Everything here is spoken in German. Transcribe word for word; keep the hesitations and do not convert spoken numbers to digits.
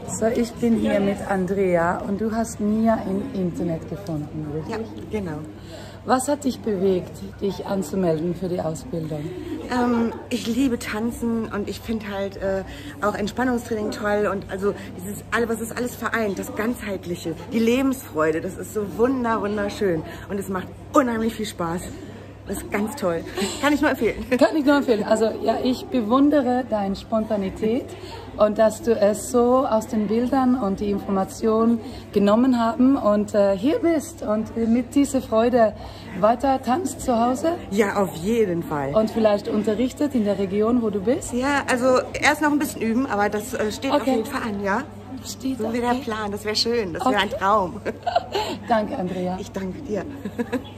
So, ich bin hier mit Andrea und du hast Mia im Internet gefunden, richtig? Ja, genau. Was hat dich bewegt, dich anzumelden für die Ausbildung? Ähm, ich liebe Tanzen und ich finde halt äh, auch Entspannungstraining toll und also dieses alle, was ist alles vereint, das Ganzheitliche, die Lebensfreude, das ist so wunder, wunderschön und es macht unheimlich viel Spaß. Das ist ganz toll. Kann ich nur empfehlen. Kann ich nur empfehlen. Also ja, ich bewundere deine Spontanität und dass du es so aus den Bildern und die Information genommen haben und äh, hier bist und mit dieser Freude weiter tanzt zu Hause. Ja, auf jeden Fall. Und vielleicht unterrichtet in der Region, wo du bist. Ja, also erst noch ein bisschen üben, aber das äh, steht Okay. auf jeden Fall an, ja? Steht So wie der Plan, das wäre schön, das Okay. wäre ein Traum. Danke, Andrea. Ich danke dir.